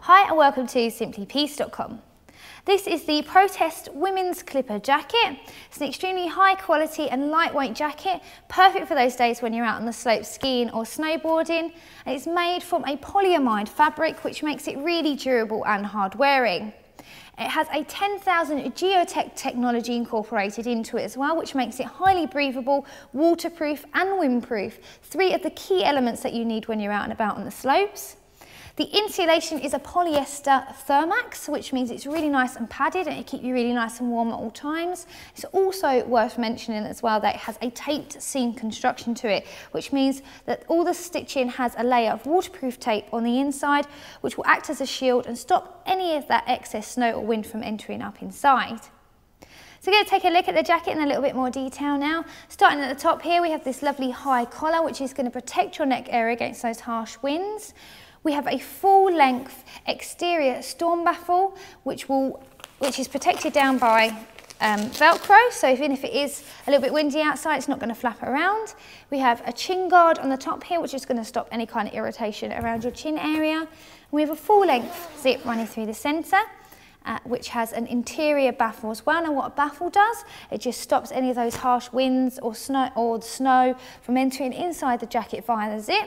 Hi and welcome to simplypiece.com. This is the Protest Women's Clipper Jacket. It's an extremely high quality and lightweight jacket, perfect for those days when you're out on the slopes skiing or snowboarding. And it's made from a polyamide fabric, which makes it really durable and hard wearing. It has a 10,000 geotech technology incorporated into it as well, which makes it highly breathable, waterproof and windproof. Three of the key elements that you need when you're out and about on the slopes. The insulation is a polyester Thermax, which means it's really nice and padded and it keeps you really nice and warm at all times. It's also worth mentioning as well that it has a taped seam construction to it, which means that all the stitching has a layer of waterproof tape on the inside, which will act as a shield and stop any of that excess snow or wind from entering up inside. So we're going to take a look at the jacket in a little bit more detail now. Starting at the top here, we have this lovely high collar, which is going to protect your neck area against those harsh winds. We have a full-length exterior storm baffle, which is protected down by Velcro, so even if it is a little bit windy outside, it's not going to flap around. We have a chin guard on the top here, which is going to stop any kind of irritation around your chin area. And we have a full-length zip running through the centre, which has an interior baffle as well. Now what a baffle does, it just stops any of those harsh winds or snow from entering inside the jacket via the zip.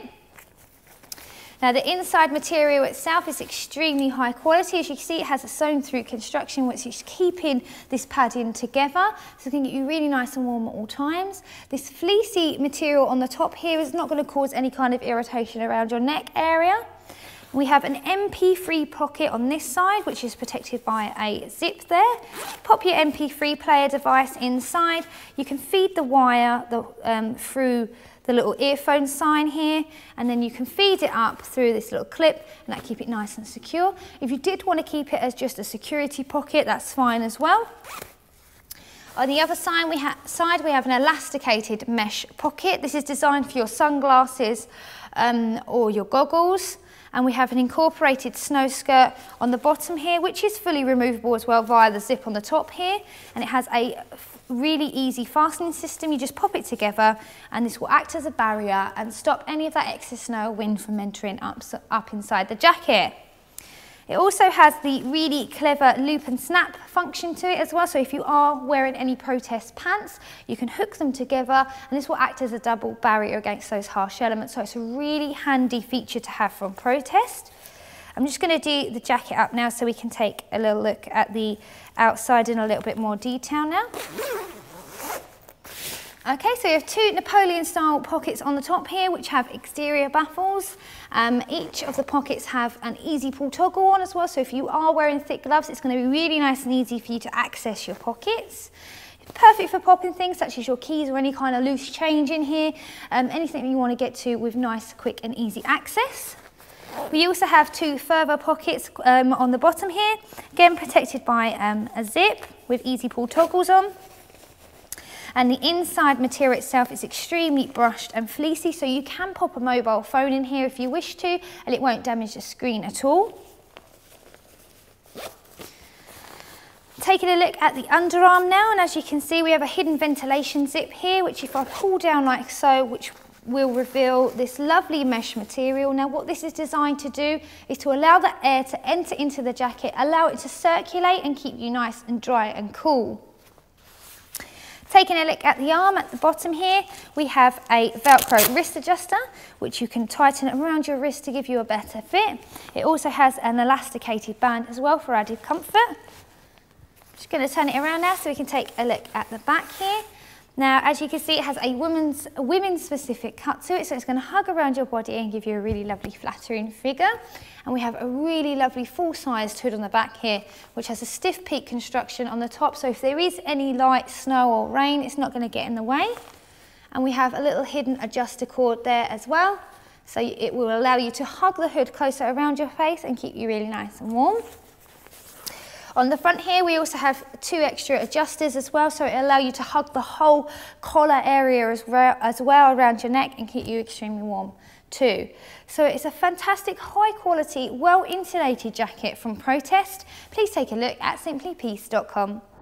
Now the inside material itself is extremely high quality. As you can see, it has a sewn through construction which is keeping this padding together, so it can get you really nice and warm at all times. This fleecy material on the top here is not going to cause any kind of irritation around your neck area. We have an MP3 pocket on this side, which is protected by a zip there. Pop your MP3 player device inside. You can feed the wire through the little earphone sign here, and then you can feed it up through this little clip and that keep it nice and secure. If you did want to keep it as just a security pocket, that's fine as well. On the other side, we have an elasticated mesh pocket. This is designed for your sunglasses or your goggles. And we have an incorporated snow skirt on the bottom here, which is fully removable as well via the zip on the top here. And it has a really easy fastening system. You just pop it together and this will act as a barrier and stop any of that excess snow or wind from entering up inside the jacket. It also has the really clever loop and snap function to it as well, so if you are wearing any protest pants, you can hook them together and this will act as a double barrier against those harsh elements, so it's a really handy feature to have from protest. I'm just going to do the jacket up now so we can take a little look at the outside in a little bit more detail now. Okay, so you have two Napoleon-style pockets on the top here, which have exterior baffles. Each of the pockets have an easy pull toggle on as well, so if you are wearing thick gloves, it's going to be really nice and easy for you to access your pockets. Perfect for popping things such as your keys or any kind of loose change in here, anything that you want to get to with nice, quick and easy access. We also have two further pockets on the bottom here, again protected by a zip with easy pull toggles on. And the inside material itself is extremely brushed and fleecy, so you can pop a mobile phone in here if you wish to, and it won't damage the screen at all. Taking a look at the underarm now, and as you can see, we have a hidden ventilation zip here, which if I pull down like so, which will reveal this lovely mesh material. Now what this is designed to do is to allow the air to enter into the jacket, allow it to circulate and keep you nice and dry and cool. Taking a look at the arm at the bottom here, we have a Velcro wrist adjuster, which you can tighten around your wrist to give you a better fit. It also has an elasticated band as well for added comfort. Just going to turn it around now so we can take a look at the back here. Now, as you can see, it has a women's specific cut to it, so it's going to hug around your body and give you a really lovely flattering figure. And we have a really lovely full-sized hood on the back here, which has a stiff peak construction on the top, so if there is any light snow or rain, it's not going to get in the way. And we have a little hidden adjuster cord there as well, so it will allow you to hug the hood closer around your face and keep you really nice and warm. On the front here, we also have two extra adjusters as well, so it allows you to hug the whole collar area as well around your neck and keep you extremely warm too. So it's a fantastic, high quality, well insulated jacket from Protest. Please take a look at simplypiece.com.